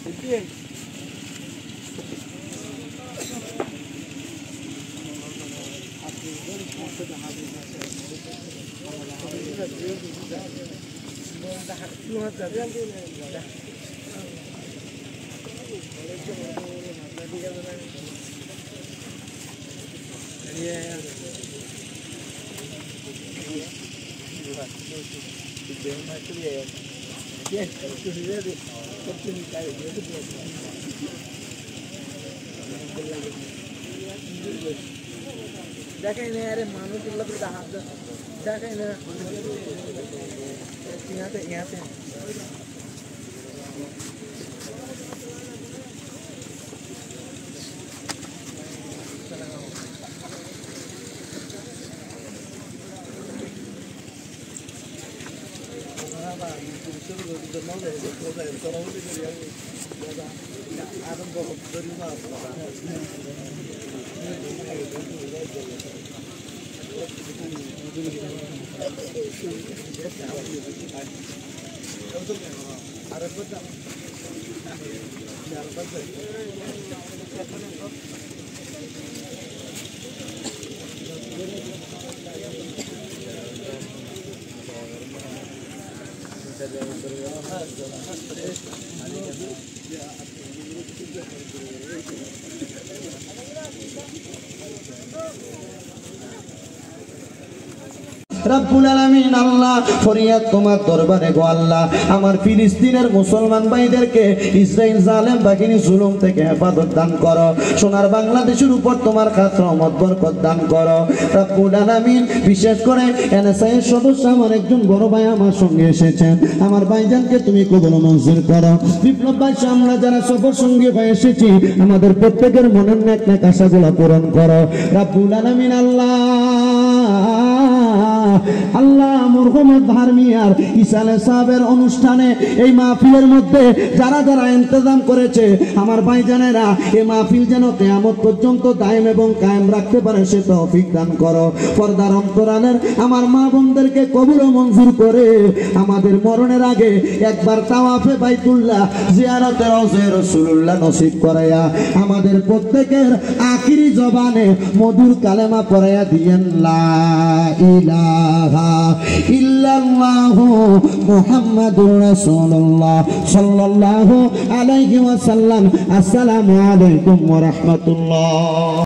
দেখাই না আরে মানুষ হাত দেখাই না ইয়াতে রব্বুল আলামিন আল্লাহ ফরিয়াদ তোমার দরবারে গো আল্লাহ আমার ফিলিস্তিনের মুসলমান ভাইদেরকে ইসরাইল জালেম বাহিনী জুলুম থেকে হেফাজত দান করো সোনার বাংলাদেশের উপর তোমার খাস রহমত বরকত দান করো রব্বুল আলামিন বিশেষ করে এনএসআই এর সদস্য আমার একজন বড় ভাই আমার সঙ্গে এসেছেন আমার ভাইজানকে তুমি কবুল মঞ্জুর করো বিপ্লব ভাই আমরা যারা সফর সঙ্গে হয়ে এসেছি আমাদের প্রত্যেকের মনের নেক নেক আশাগুলো পূরণ করো রব্বুল আলামিন আল্লাহ আল্লাহ মুরহুমত ধারমিয়ার ইসালে সাহেবের অনুষ্ঠানে এই মাহফিলের মধ্যে যারা যারা ইন্তজাম করেছে আমার ভাইজানেরা এই মাহফিল যেন কিয়ামত পর্যন্ত দায়েম এবং কায়েম রাখতে পারে সে তৌফিক দান করো পর্দার অন্তরালের আমার মা বোনদেরকে কবুল ও মঞ্জুর করে আমাদের মরণের আগে একবার তাওয়াফে বাইতুল্লাহ জিয়ারতে রওজা রাসূলুল্লাহ নসিব করায়া আমাদের প্রত্যেকের আখিরি জবানে মধুর কালেমা পড়ায়া দিয়েন লা ইলাহা ইল্লাল্লাহু মুহাম্মাদুর রাসূলুল্লাহ সাল্লাল্লাহু আলাইহি ওয়াসাল্লাম। আসসালামু আলাইকুম ওয়া রাহমাতুল্লাহ।